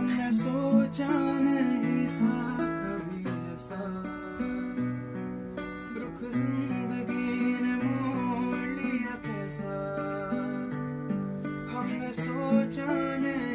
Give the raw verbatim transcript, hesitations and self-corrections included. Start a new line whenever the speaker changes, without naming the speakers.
हमने सोचा नहीं था कभी ऐसा, रुख जिंदगी ने मोड़ लिया कैसा, हमने सोचा नहीं